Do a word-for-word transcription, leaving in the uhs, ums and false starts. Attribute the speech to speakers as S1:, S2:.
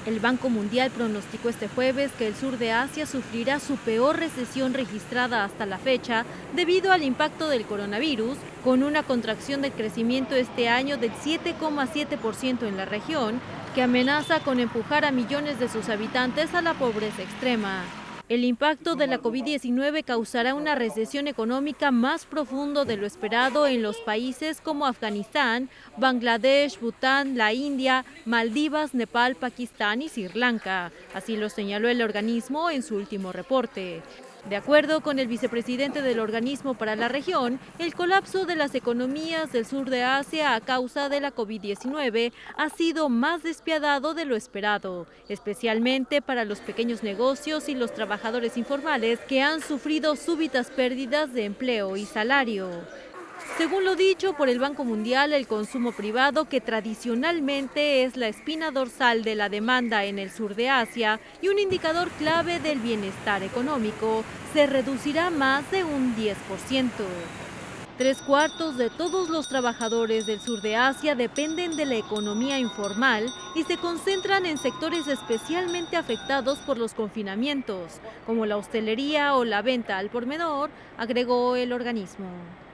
S1: El Banco Mundial pronosticó este jueves que el sur de Asia sufrirá su peor recesión registrada hasta la fecha debido al impacto del coronavirus, con una contracción del crecimiento este año del siete coma siete por ciento en la región, que amenaza con empujar a millones de sus habitantes a la pobreza extrema. El impacto de la COVID diecinueve causará una recesión económica más profundo de lo esperado en los países como Afganistán, Bangladesh, Bután, la India, Maldivas, Nepal, Pakistán y Sri Lanka. Así lo señaló el organismo en su último reporte. De acuerdo con el vicepresidente del organismo para la región, el colapso de las economías del sur de Asia a causa de la COVID diecinueve ha sido más despiadado de lo esperado, especialmente para los pequeños negocios y los trabajadores informales que han sufrido súbitas pérdidas de empleo y salario. Según lo dicho por el Banco Mundial, el consumo privado, que tradicionalmente es la espina dorsal de la demanda en el sur de Asia y un indicador clave del bienestar económico, se reducirá más de un diez por ciento. Tres cuartos de todos los trabajadores del sur de Asia dependen de la economía informal y se concentran en sectores especialmente afectados por los confinamientos, como la hostelería o la venta al por menor, agregó el organismo.